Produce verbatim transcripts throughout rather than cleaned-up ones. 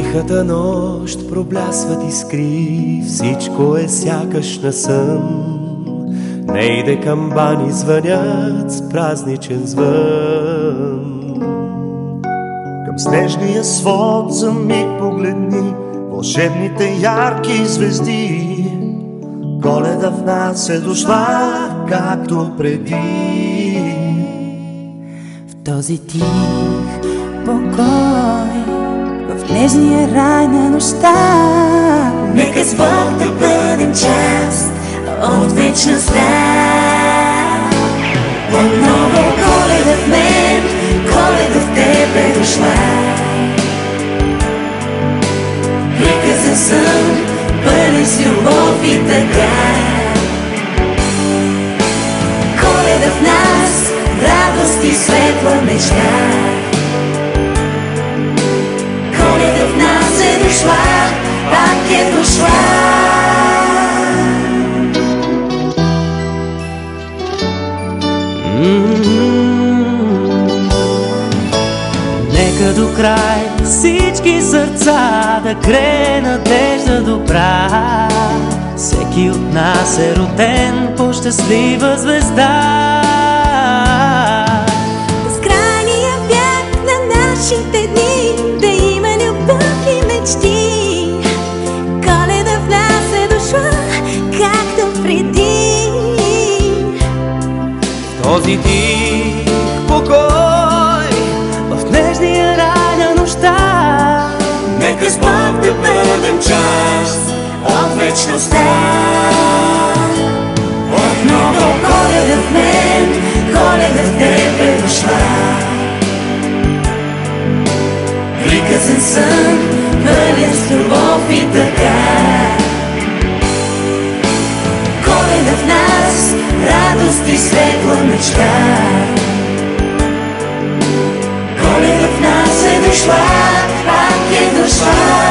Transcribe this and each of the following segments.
тихата нощ проблясват искри, всичко е сякаш на сън. Нейде камбани звънят с празничен звън. Към снежния свод за миг погледни вълшебните ярки звезди. Коледа в нас е дошла, както преди. В този тих покой, в нежния рай на нощта, нека с Бог да бъдем част от вечността. Отново Коледа в мен, Коледа в теб е дошла. Приказен сън, пълен с любов и тъга. Коледа в нас, радост и светла мечта. Коледа в нас е дошла, пак е дошла. Нека до край всички сърца да грее надежда добра. Всеки от нас е роден по щастлива звезда. Безкрайния бяг на нашите дни, да има любов и мечти. Коледа в нас е дошла, както преди. В този тих покой, в нежния рай на нощта, нека с Бог да бъдем част от вечността. Отново Коледа в мен, Коледа в теб е дошла. Приказен сън, пълен с любов и тъга. Коледа в нас, радост и светла мечта. Коледа в нас е дошла, пак е дошла.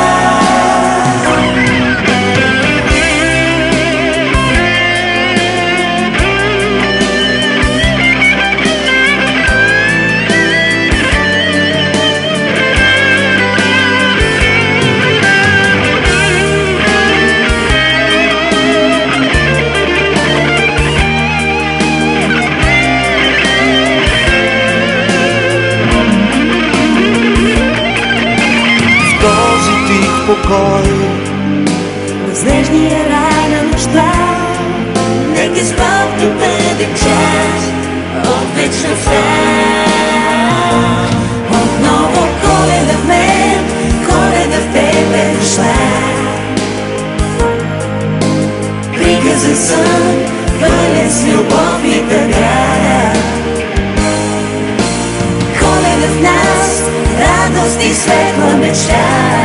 Покой, в нежния рай на нощта, нека с Бог да бъдем част от вечността. Отново Коледа в мен, Коледа в теб е дошла. Приказен сън, пълен с любов и тъга. Коледа в нас, радост и светла мечта.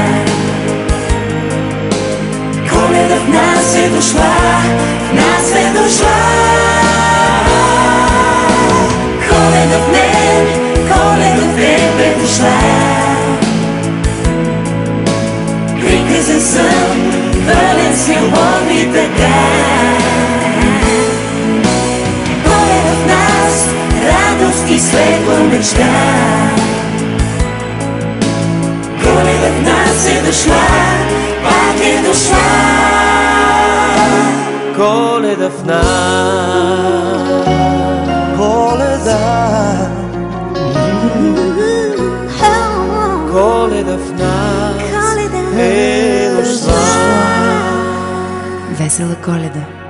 Коледа в нас е дошла, в нас е дошла. Коледа в мен, Коледа в теб е дошла. Приказен сън, пълен с любов и тъга. Коледа в нас, радост и светла мечта. Коледа в нас е дошла, пак е дошла. Коледа в нас, Коледа, Коледа в нас е дошла. весела Коледа.